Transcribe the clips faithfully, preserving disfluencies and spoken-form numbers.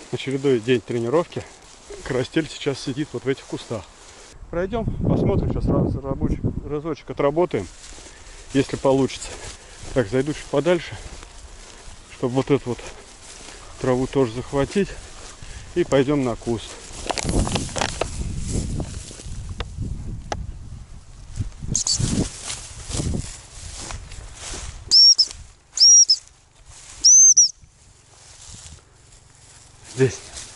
Очередной день тренировки. Карастель сейчас сидит вот в этих кустах. Пройдем, посмотрим, сейчас раз, рабочий разочек отработаем, если получится. Так, зайду чуть подальше, чтобы вот эту вот траву тоже захватить. И пойдем на куст. Здесь.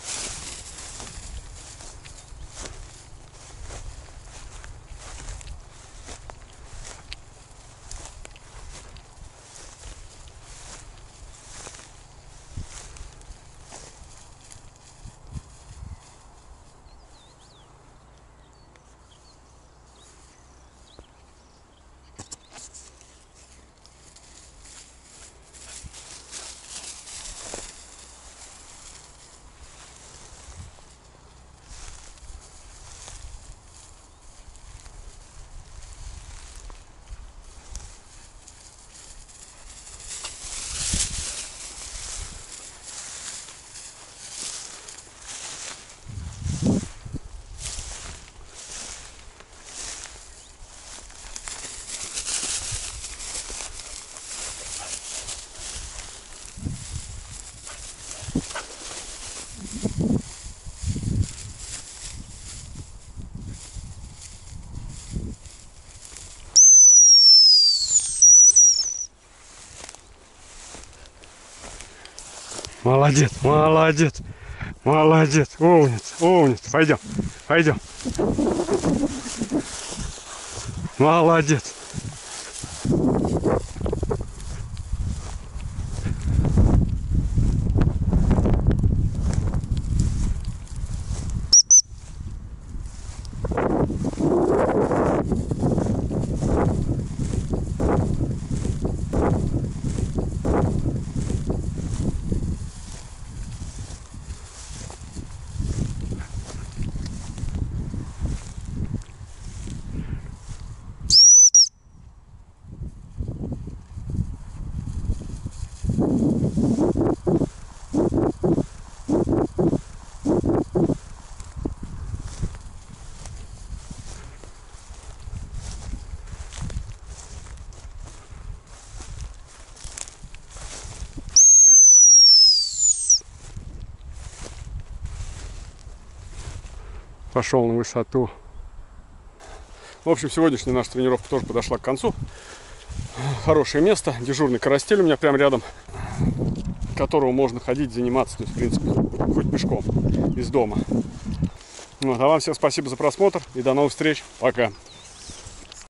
Молодец, молодец, молодец, умница, умница. Пойдем, пойдем. Молодец. Пошел на высоту. В общем, сегодняшняя наша тренировка тоже подошла к концу. Хорошее место. Дежурный карастель у меня прямо рядом, к которому можно ходить, заниматься, то есть, в принципе, хоть пешком из дома. Вот, а вам всем спасибо за просмотр и до новых встреч. Пока.